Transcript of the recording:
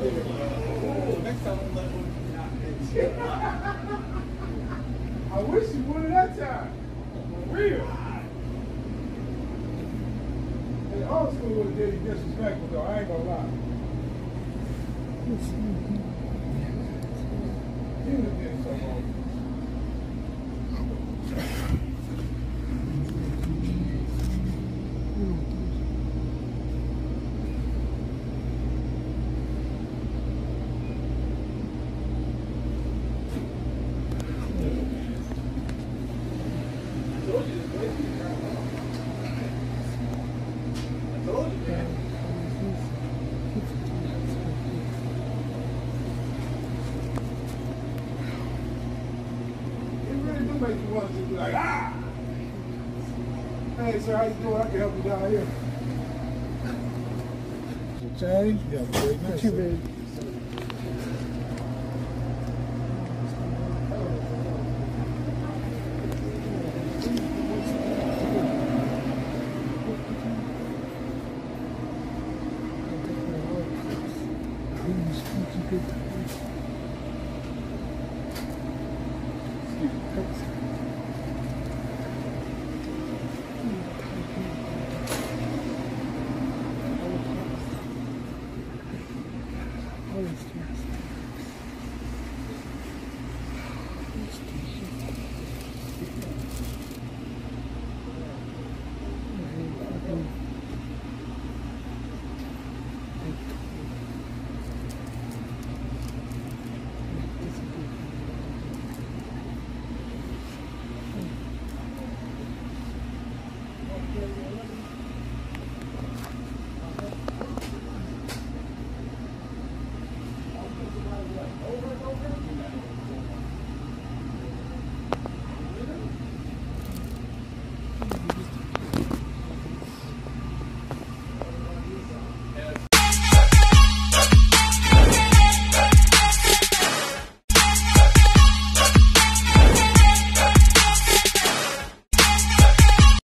Next time I'm like, I wish you would have that time. For real. Hey, old school would have did you disrespectful though, I ain't gonna lie. You would have did something wrong. Make you want to be like, ah! Hey, sir, how you doing? I can help you down here. Change? Yeah, great. Nice. Thank you, baby. Thank you.